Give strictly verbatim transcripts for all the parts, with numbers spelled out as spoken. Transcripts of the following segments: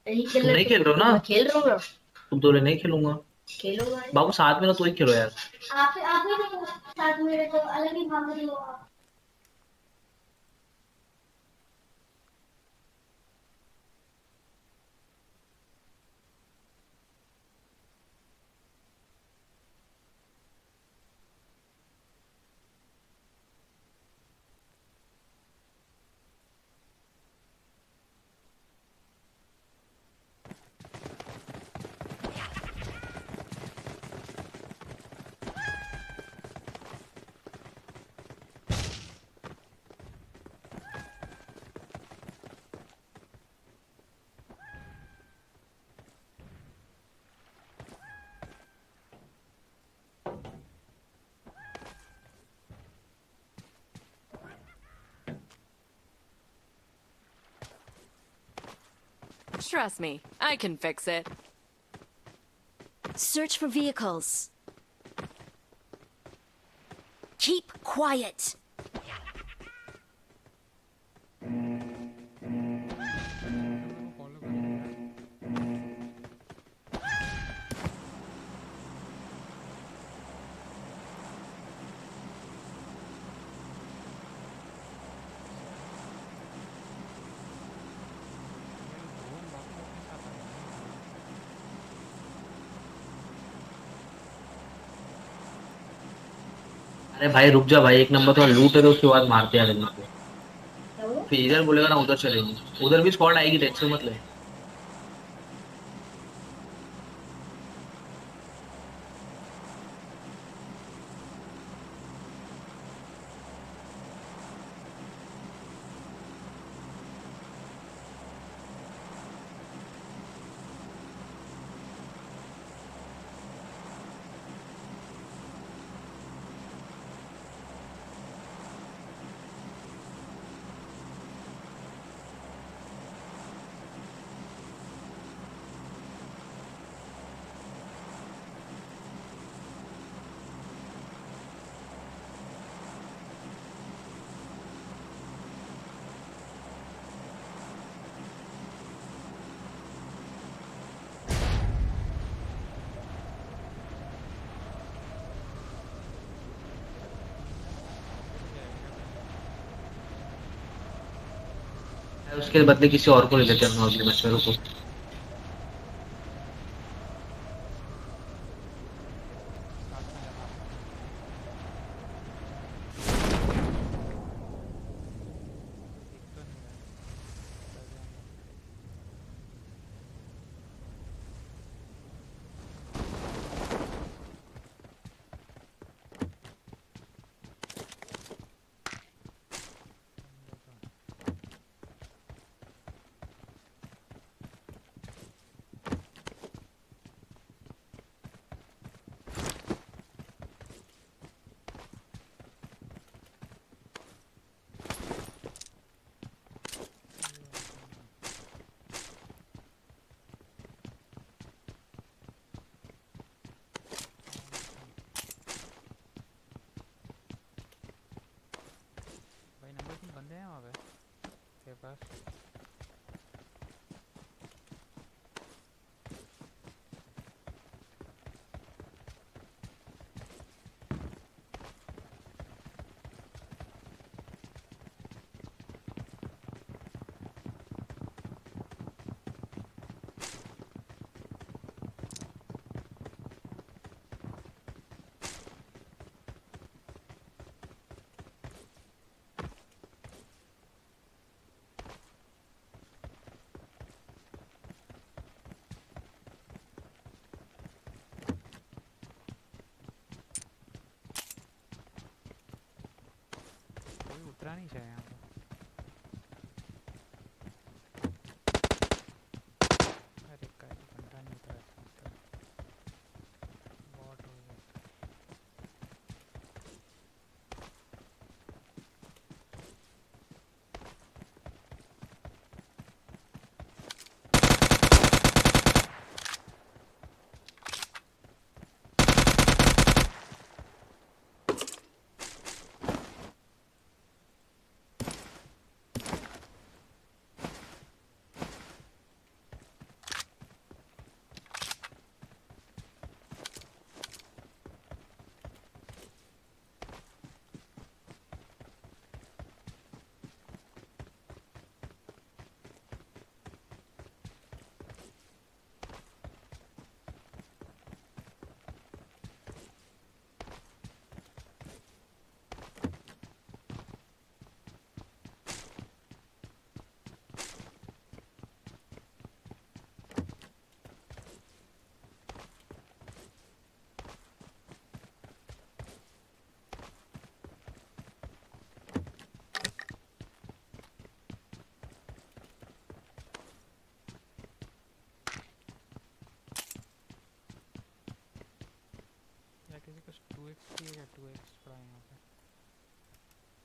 नहीं तुम खेलना नहीं तो खेल रहे हो ना? मैं खेल रहा हूँ ना। तुम तो बोले नहीं खेलूंगा। खेलो भाई। बाबू साथ में ना, तू ही खेलो यार। आप आप ही तो साथ मेरे तो अलग ही भाग रही हो आप। Trust me, I can fix it. Search for vehicles. Keep quiet. मेरे को फॉलो कर रहे यार। ये ड्रोन वापस अपने साथ आ गया ना ड्रोन। अरे भाई रुक जा भाई, एक नंबर तो लूट है तो उसके बाद मारते हैं आदमी को। क्या हुआ? फिर इधर बोलेगा ना उधर चलेंगे, उधर भी स्क्वाड आएगी, टेंशन मत ले। गिर जाएगा क्या पहले? उसके बदले किसी और को ले लेते हैं हम अगले मैच में, रुको। साथ में जाना पड़ेगा। दिख तो नहीं रहा है। अंदर जा अंदर। बंदे तो हैं। ये वाला कौन है? कौन सा? भाई नंबर तीन बंदे हैं वहाँ पे तेरे पास? कोई उतरा नहीं शायद यहाँ पे। अरे का बंदा नहीं उतरा इसका मतलब बॉट होगा।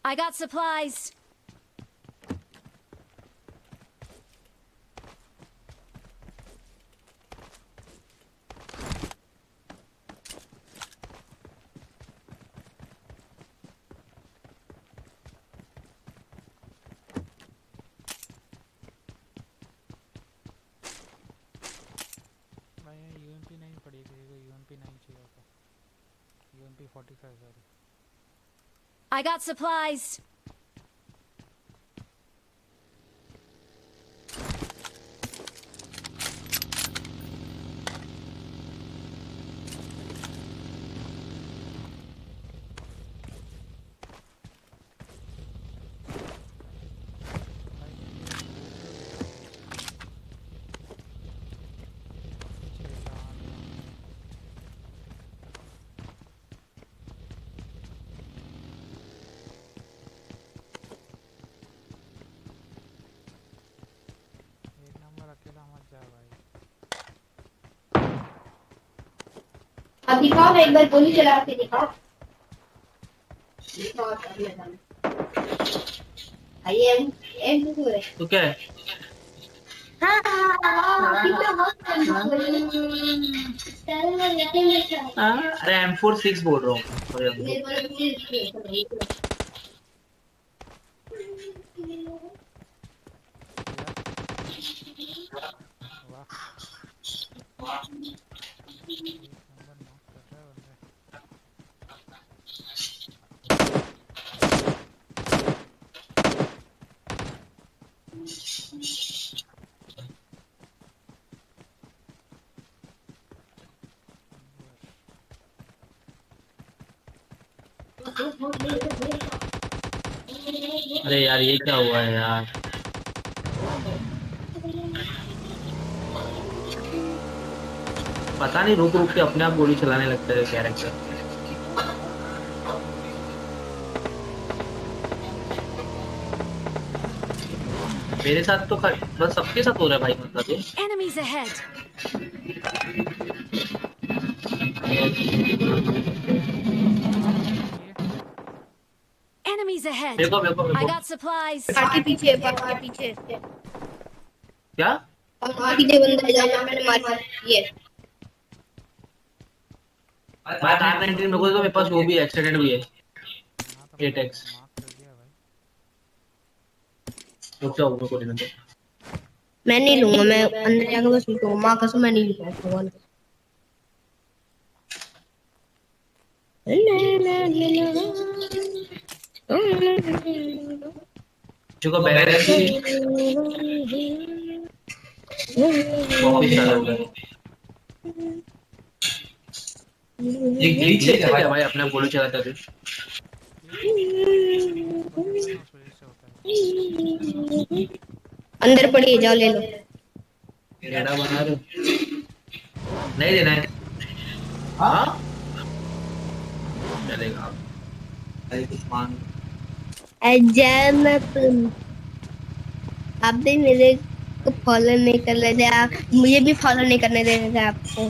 I got supplies. भाई यहाँ यूएमपी नहीं पड़ी है, यूएमपी नहीं चाहिए होता, UMP forty five sorry. I got supplies. एक नंबर अकेला मत जा भाई। अब दिखाओ ना, एक बार गोली चला के दिखाओ। दिखाओ कर लेना। आइए एम एम टू है। तो क्या है? हाँ हाँ हाँ कितना बहुत चल रहा है। हाँ, अरे एम फोर सिक्स बोल रहा हूँ। अरे मेरे को पूरी वाह एक नंबर नॉक कर रहा है बंदा। अरे यार ये क्या हुआ है यार? पता नहीं, रुक रुक के अपने आप गोली चलाने लगता है कैरेक्टर। मेरे साथ तो ख- बस सबके साथ हो रहा है भाई, मतलब ये। Enemies ahead. Enemies ahead. देखो देखो I देखो got supplies. पार्टी पीछे पार्टी पीछे क्या? और पीछे बंदा जाना मैंने मार ये बात आर नाइनटीन मेरे को तो मेरे पास वो भी एक्सीडेंट भी है। यहाँ तो एट एक्स मार्क कर दिया भाई। रुक जाओ, मेरे को लेने दो। मैं नहीं लूंगा, मैं अंदर जाकर बस लूंगा। मां कसम मैं नहीं लूंगा भगवान कसम। जो बैरल की वापस आ जाता है। एक ग्लिच है क्या भाई भाई अपने गोली चलाते थे? उस वजह से होता है। अंदर पड़ी है, जाओ ले लो। रेडा बना रहे हो? नहीं देना है। हाँ चलेगा। अरे कुछ मान अजानत आप भी मेरे को फॉलो नहीं कर रहे थे, आप मुझे भी फॉलो नहीं करने दे रहे थे आपको।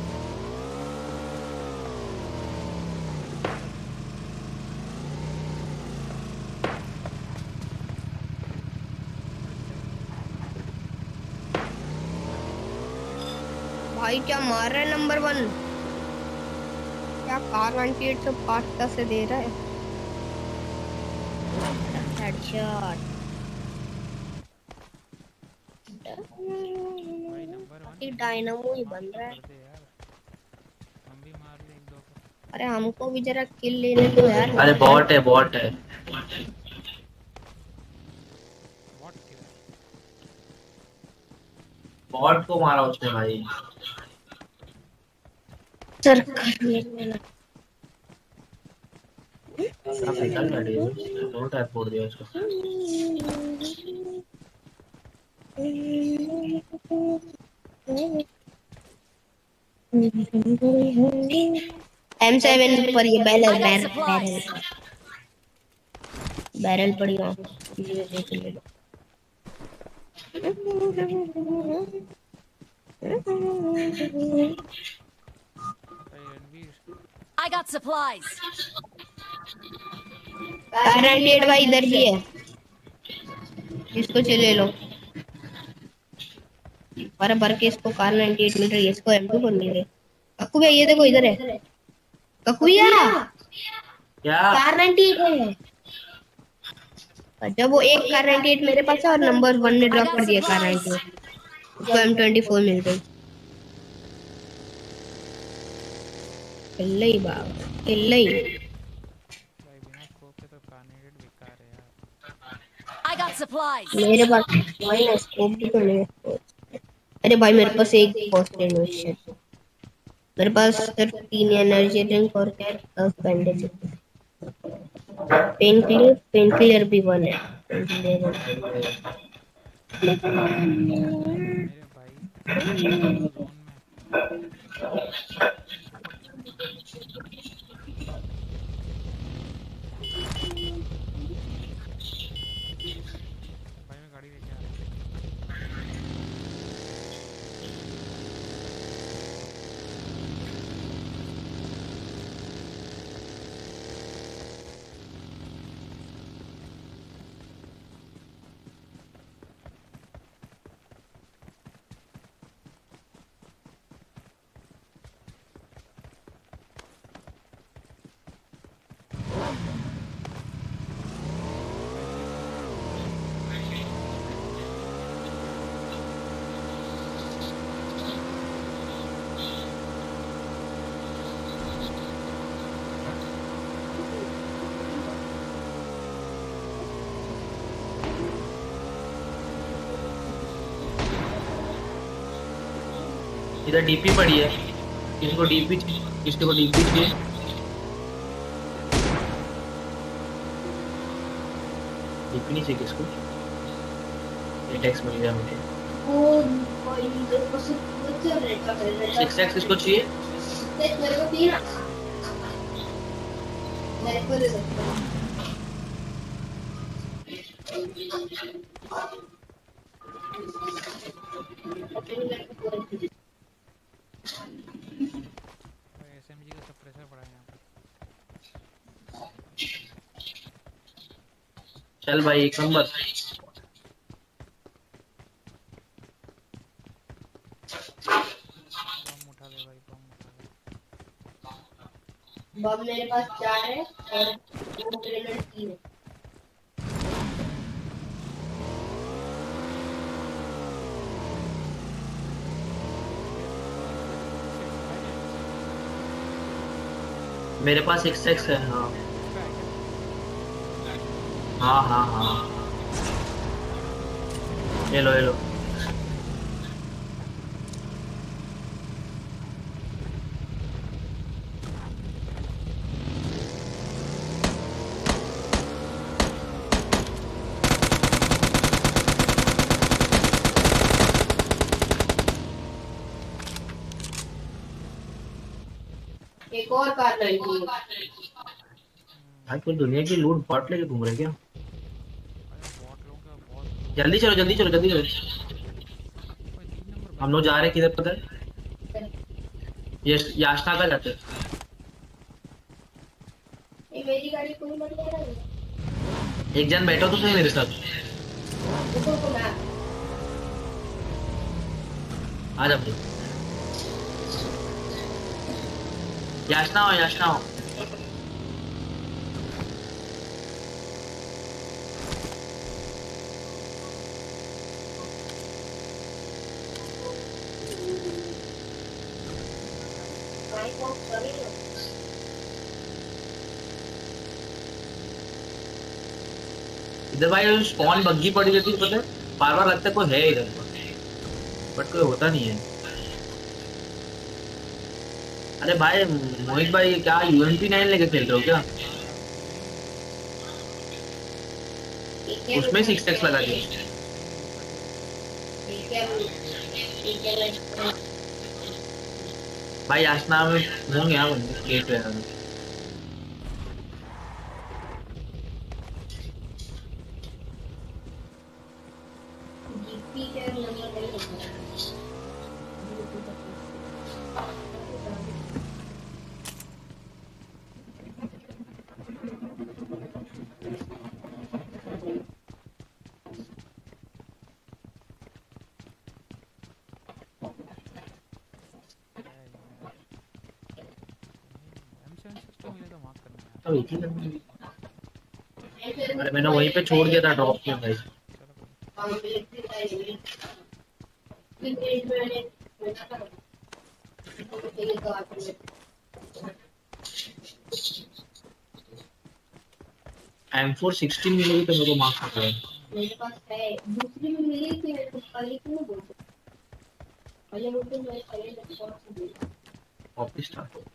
भाई क्या मार रहा है नंबर वन, क्या कार नाइंटी एट से पाँच से दे रहा है हेडशॉट। भाई नंबर वन डायनामो ही बन रहा है। कर दे यार, हम भी मार ले एक दो को। अरे हमको भी जरा किल लेने दो यार। अरे बॉट है बॉट है। व्हाट किया बॉट को मारा उसने भाई। सर कर लेना। अब निकल गाड़ी दो टाइप फोड़ दिया उसको। एम सेवन पर ये बैरल बैरल बैरल बैरल पड़ी वहाँ ये देख ले लो। भाई Ranveer I got supplies. Car ninety eight भाई इधर भी है, इसको चले लो। भर भर के इसको कार नाइंटी एट मिल रही है, इसको एम टू पर मिल रही है। कक्कू भैया ये देखो इधर है, कक्कू भैया क्या कार नाइंटी एट है। जब वो एक कार नाइंटी एट मेरे पास है और नंबर वन ने I ड्रॉप got कर दिया कार नाइंटी supplies. एट, उसको एम ट्वेंटी फोर मिल गई। किल्ले ही बाबा किल्ले ही। भाई बिना स्कोप के तो कार्नेट बेकार है यार। I got supplies. मेरे पास भाई ना स्कोप भी तो नहीं है। अरे भाई मेरे पास एक फर्स्ट एड मिशन, मेरे पास सिर्फ तीन एनर्जी ड्रिंक और क्या दस bandage. Pain killer pain killer भी वन है, पेन किलर मेरे भाई जोन में भाई मैं गाड़ी लेके आ रहा हूँ। इधर डीपी पड़ी है, किसी को डीपी किसी को डीपी चाहिए। डीपी नहीं चाहिए किसको, ये टैक्स मिल गया मुझे। सिक्स एक्स किसको चाहिए? मेरे को तीन मेरे को दे दो। एसएमजी का सप्रेसर पड़ा है यहाँ पे। चल भाई एक नंबर। बम उठा ले भाई, बम उठा ले। बम मेरे पास चार है और दो ग्रेनेड तीन है। मेरे पास सिक्स एक्स है। हाँ हाँ हाँ हाँ ये लो ये लो। एक और कार नाइंटी एट। भाई कोई दुनिया की लूट पाट लेके घूम रहे क्या? अरे बॉट लोगों का बहुत। जल्दी चलो जल्दी चलो जल्दी चलो। भाई तीन नंबर हम लोग जा रहे हैं किधर पता है? ये याशना का जाते हैं। ये मेरी गाड़ी कोई मत ले रहा है। एक जन बैठो तो सही मेरे साथ। देखो तो ना आ जा भाई। याशना हो याशना हो। इधर भाई स्पॉन बग्गी पड़ी रहती है पता है, बार बार लगता है कोई है इधर, बट कोई होता नहीं है। अरे भाई मोहित भाई क्या यूएमपी नाइन लेके खेल रहे हो क्या? उसमें सिक्स एक्स लगा दिया। भाई आसना में होंगे यहाँ बंदे गेट वगैरह में। तो एक ही करना है। अरे मैंने वहीं पे छोड़ दिया था ड्रॉप किया भाई। चलो कोई एम फोर सिक्सटीन मिलेगी तो मेरे को मार्क्स कर रहा है। मेरे पास है दूसरी में मिली थी मेरे को पहले क्यों बोल पहले बोलते मैं पहले रिस्पॉन्स दी वापस स्टार्ट हो।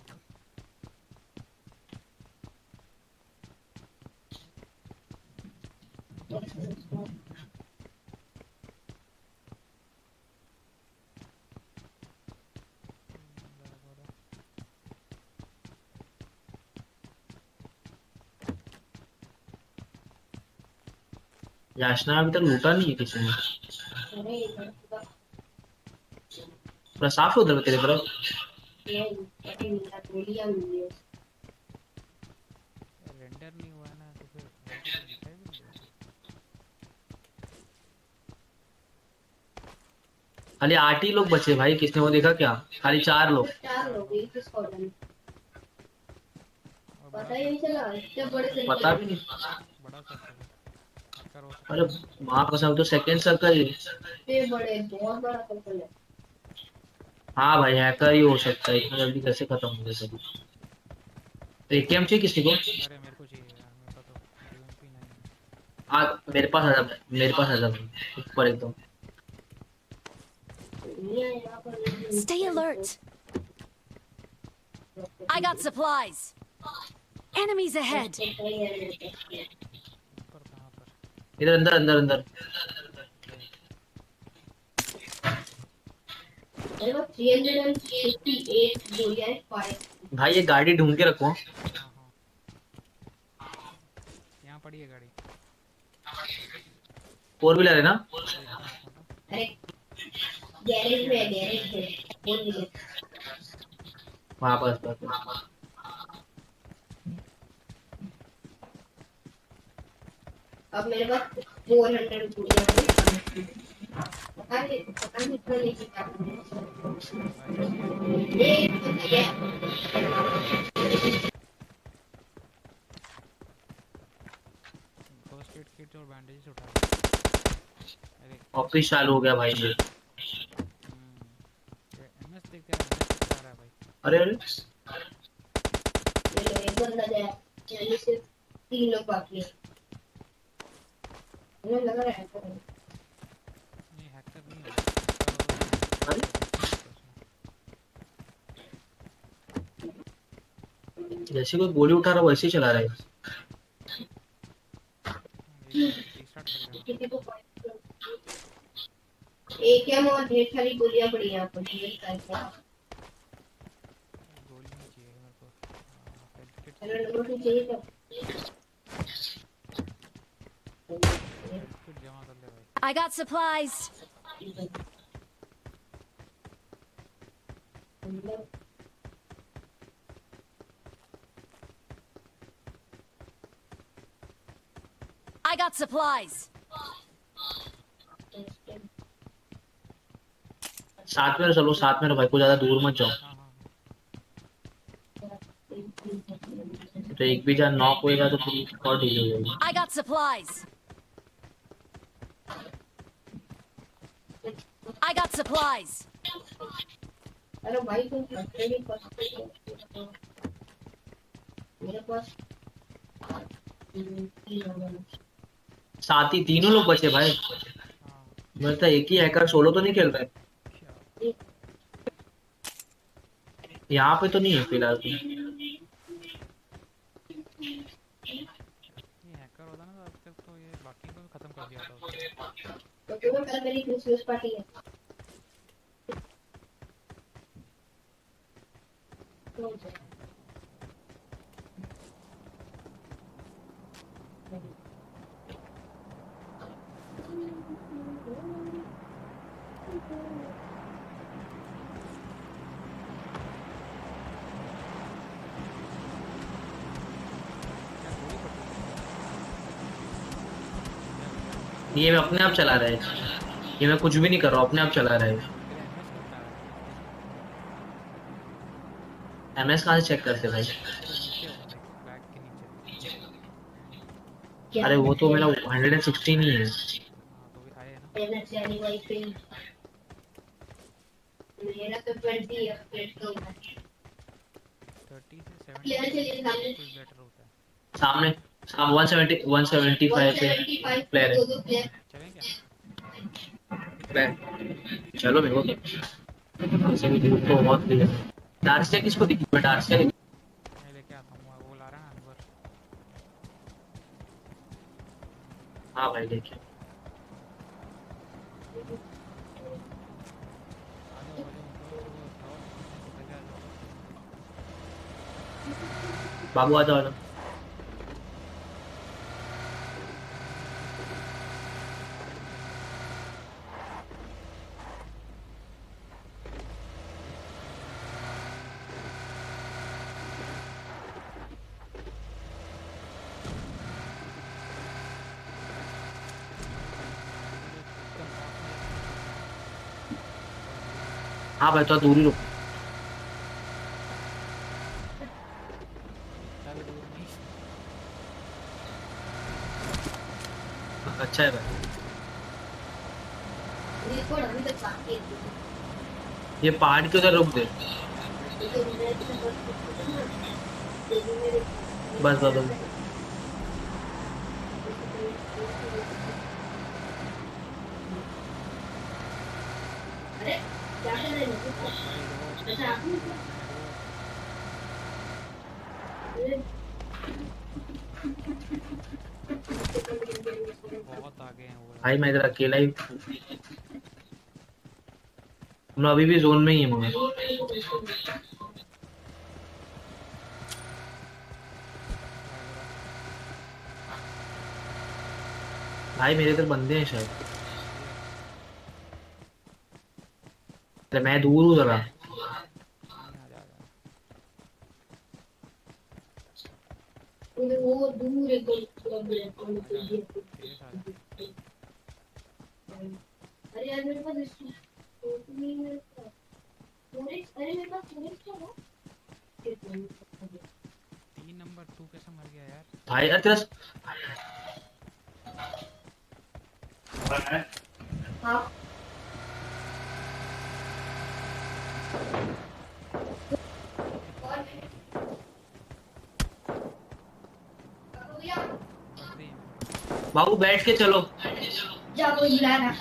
याचना अभी तक लूटा नहीं है किसी ने। अरे इधर का पूरा साफ है उधर तेरे तरफ। ये पता नहीं क्या गोलियां मिली है रेंडर नहीं हुआ है ना तो फिर दिखाई भी नहीं देगा। खाली आठ ही लोग बचे भाई, किसने वो देखा क्या? खाली चार लोग। चार लोग एक ही स्क्वाड में और पता बड़ा ही नहीं चला इतने बड़े से पता भी नहीं। बड़ा सर्कल है हैकर हो सकता अरे वहां कसम तो सेकंड सर्कल ही। इतने बड़े बहुत बड़ा सर्कल है हाँ भाई हैकर ही हो सकता है, इतना जल्दी कैसे खत्म हो गया सभी। तो एकेएम चाहिए किसी को? है। अरे मेरे को चाहिए यार, मेरे पास तो यूएमपी नहीं है। आ मेरे पास आ जा, मेरे पास आ जा भाई ऊपर एकदम। ये यहाँ पर Stay alert. I got supplies. Enemies ahead. ऊपर कहाँ पर? इधर अंदर अंदर अंदर। अरे वो तीन सौ अट्ठासी गोलियां है फायर भाई ये गाड़ी ढूंढ के रखो। हाँ हाँ यहाँ पड़ी है गाड़ी। फोर व्हीलर है ना? अरे गैरेज में है गैरेज में बोल दीजिए वहाँ पास पास। अब मेरे पास चार सौ गोलियां हैं पता नहीं पता नहीं कितना लेके जा ये फर्स्ट एड किट और बैंडेज उठा। ऑफिस चालू हो गया भाई ये। एमएस देख यार, एमएस दिखा रहा है भाई। अरे अरे ये लो एक बंदा जाए यानी सिर्फ तीन लोग बाकी हैं मुझे लग रहा है हैकर है नहीं हैकर नहीं है। अरे जैसे कोई गोली उठा रहा है वैसे ही चला रहा है। रीस्टार्ट कर रहा किसी को एक एम और ढेर सारी गोलियां पड़ी हैं यहाँ पर ढेर सारी गोली नहीं चाहिए मेरे को। Health kit hello number two चाहिए क्या किट जमा कर ले भाई। I got supplies. I got supplies. साथ में चलो, साथ में रहो भाई, को ज्यादा दूर मत जाओ। हाँ हाँ तो एक भी जान नॉक होएगा तो फिर और ढील हो जाएगी। I got supplies. I got supplies. अरे भाई तुम करते भी कर मेरे पास साथ ही तीनों लोग बचे भाई। हाँ मतलब तो एक ही हैकर सोलो तो नहीं खेल रहा है। क्या यहाँ पे तो नहीं है फिलहाल तो। ये हैकर होता ना तो अब तक तो ये बाकी को भी खत्म कर दिया था उसने। तो तुम्हें कल मेरी क्रिसमस पार्टी है तो ये मैं अपने आप चला रहा है, ये मैं कुछ भी नहीं कर रहा हूँ, अपने आप चला रहा है। तेरा एमएस करता है। एमएस कहाँ से चेक करते भाई? नीचे होगा देख, बैक अरे वो तो मेरा हंड्रेड एंड सिक्सटीन ही है। हाँ तो भी हाई है ना। मेरा तो ट्वेंटी है, अपडेट तो होगा। थर्टी से सेवेंटी कुछ बेटर होता है। सामने साम one seventy one seventy five पे प्लेयर है। चलें क्या? प्लेयर चलो मेरे को ऐसे भी धूप तो बहुत है। डार्सिया किसको दिखी? मैं डार्सिया मैं लेके आता हूँ, वो ला रहा है ना अनवर। हाँ भाई देखिए आ जाओ आ जाओ, मतलब वो ड्रॉप पहले आ जाओ। बाबू आ जाओ आ जाओ। हाँ भाई तो दूर ही रुक। ज़्यादा दूर नहीं। अच्छा है भाई। ये पहाड़ के उधर रुक दे। बस बस बस। बहुत आगे हैं वो। भाई मैं इधर अकेला ही हम अभी भी जोन में ही है मगर भाई मेरे इधर बंदे हैं शायद। अरे मैं दूर हूँ जरा। वो दूर है कोई अरे यार मेरे पास नहीं मेरे पास अरे मेरे पास तीन नंबर टू कैसे मर गया यार? भाई यार तेरा हाँ बाबू बैठ के चलो। जा कोई बुला रहा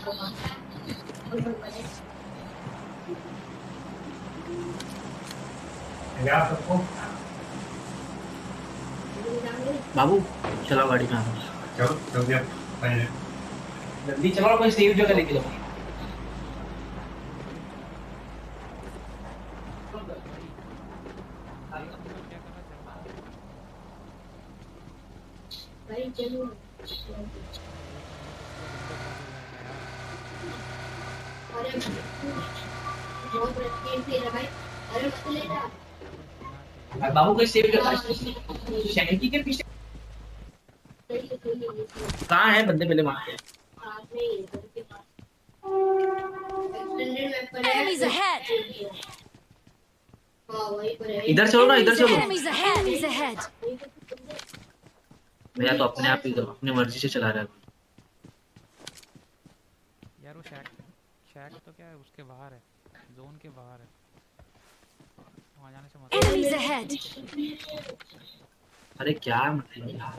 बाबू चलो गाड़ी में चलो जल्दी जल्दी चलो कोई सेफ जगह लेके जाओ। भाई चलो अरे बहुत रस्ते से रहा भाई अरे मत ले जा बाबू कोई सेफ जगह शहरी के पीछे कहाँ है बंदे? पहले वहाँ पे Enemies ahead! इधर चलो ना, इधर चलो। Enemies ahead! Enemies ahead! भैया तो अपने आप ही अपनी मर्जी से चला रहा है यार। वो शैक शैक तो क्या है, उसके बाहर है, जोन के बाहर है, वहाँ जाने से मतलब। Enemies ahead! अरे क्या मतलब यार?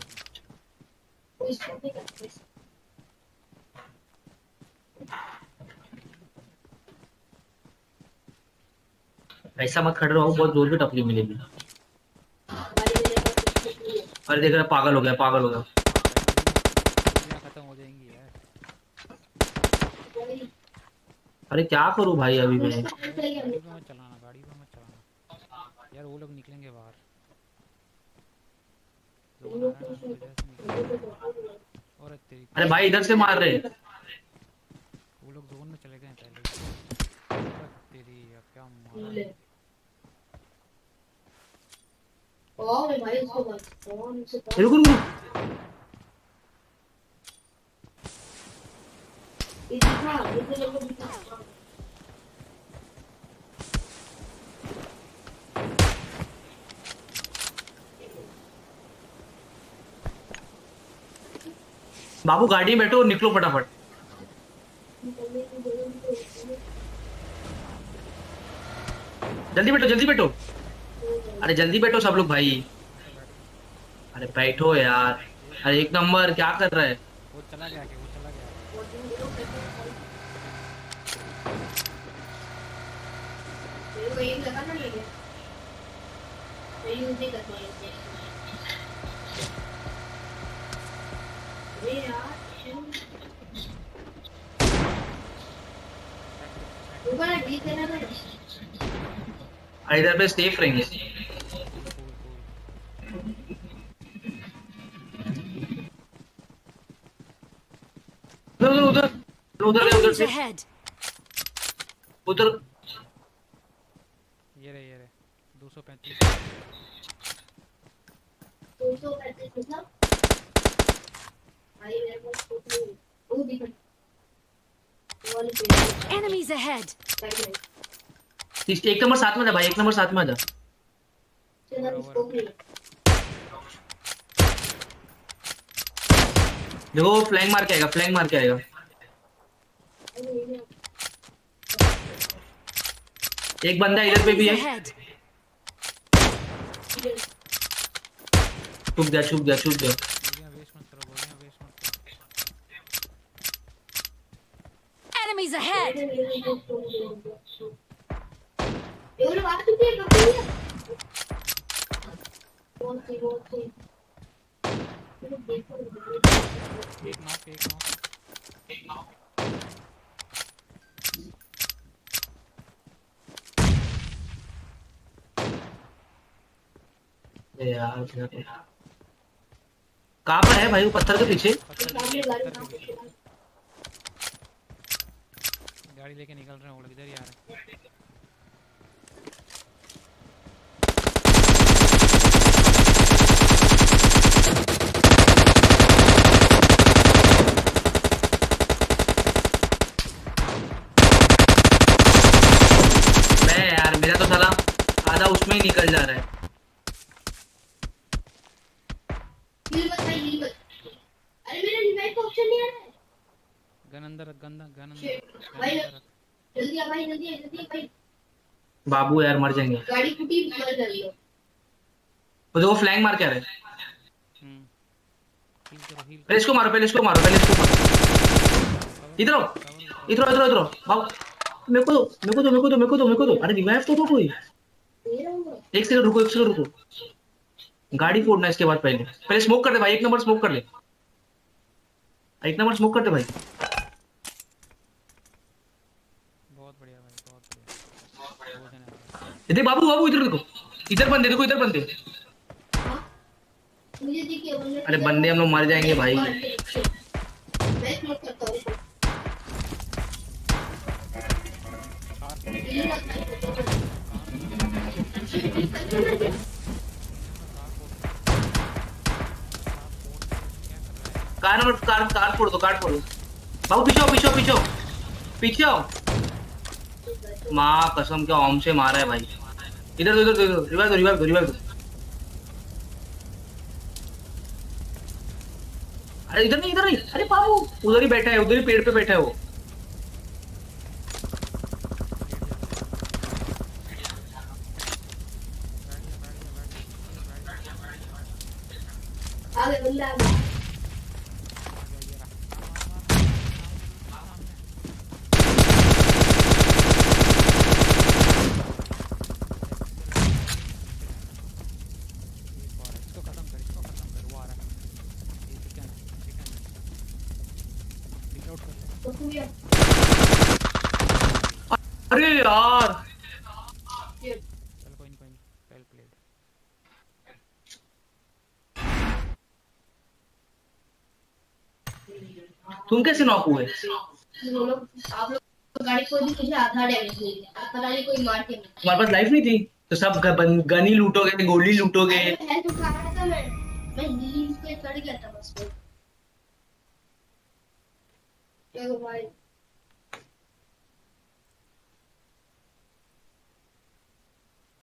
ऐसा मत खड़े रहो, बहुत जोर की टपली मिलेगी। अरे देख रहा पागल हो गया, पागल हो गया। खत्म हो जाएंगी यार। अरे क्या करूं भाई अभी मैं? गाड़ी पे मत चलाना, गाड़ी पे मत चलाना यार, वो लोग निकलेंगे बाहर। जोन आ रहा है ना, इधर से निकलेंगे। और तेरी अरे भाई इधर से मार रहे। वो लोग जोन में चले गए पहले। तेरी क्या मार। और भाई उसको बस फोन से रुको रुको इतना इधर लोगों को बाबू गाड़ी में बैठो और निकलो फटाफट। जल्दी बैठो जल्दी बैठो, अरे जल्दी बैठो सब लोग भाई। अरे बैठो यार, अरे एक नंबर क्या कर रहा है। वो चला गया कि वो चला गया। अरे इधर पे सेफ रहेंगे। उधर उधर उधर उधर Enemies से ahead! उधर। ये रहे ये रहे दो सौ पैंतीस। Enemies ahead! एक नंबर साथ में जा भाई, एक नंबर साथ में जा। देखो फ्लैंक मार के आएगा, फ्लैंक मार के आएगा। एक बंदा इधर पे भी Enemies है। ahead! छुप गया छुप गया छुप गया। गोलियां वेस्ट मत करो, गोलियां वेस्ट मत करो। Enemies ahead! एक नॉक एक नॉक। ए यार कहाँ पर है भाई वो पत्थर के पीछे? गाड़ी लेके निकल रहे हैं वो लोग, इधर ही आ रहे हैं। मैं यार मेरा तो साला आधा उसमें ही निकल जा रहा है। गन अंदर रख, गन गन अंदर रख, गन अंदर रख। जल्दी आ भाई, जल्दी आ, जल्दी आ भाई। बाबू यार मर जाएंगे। गाड़ी फूटी मर जाएगी। वो देखो फ्लैंक मार के आ रहे हैं। हम्म हील करो हील पहले इसको मारो, पहले इसको मारो, पहले इसको मारो। इधर आओ इधर इधर इधर बाबू, मेरे को दो मेरे को दो मेरे को दो मेरे को दो मेरे को दो। अरे रिवाइव तो दो कोई। एक सेकंड रुको, एक सेकंड रुको, गाड़ी फोड़ना इसके बाद। पहले पहले स्मोक कर दे भाई, एक नंबर स्मोक कर ले, एक नंबर स्मोक कर दे भाई। बहुत बढ़िया भाई, बहुत बढ़िया बहुत बढ़िया। इधर बाबू, बाबू इधर देखो, इधर बंदे देखो, इधर बंदे। मुझे देखिए बंदे। अरे बंदे हम लोग मर जाएंगे भाई। मैं स्मोक करता हूँ। कार नंबर कार कार फोड़ दो, कार फोड़ दो बाबू। पीछे आओ पीछे आओ पीछे आओ पीछे आओ। माँ कसम क्या ओम से मारा है भाई। इधर इधर इधर रिवाइव दो, रिवाइव दो, रिवाइव दो। अरे इधर नहीं, इधर नहीं, अरे बाबू उधर ही बैठा है, उधर ही पेड़ पे बैठा है वो। आगे बंदा आ गया। इसको खत्म कर, इसको खत्म कर, वो आ रहा है। ये चिकन है, चिकन है। पिक आउट कर ले। तो तू ये अरे यार चल कोई नहीं कोई नहीं, वेल प्लेड। तुम कैसे नॉक हुए? वो लोग, आप लोग गाड़ी को भी मुझे आधा डैमेज हुई है। अब पता नहीं कोई मार के नहीं। तुम्हारे पास लाइफ नहीं थी तो सब गन ही लूटोगे, गोली लूटोगे। हेल्थ उठा रहा था मैं। मैं नींद पे चढ़ गया था बस में। चलो भाई।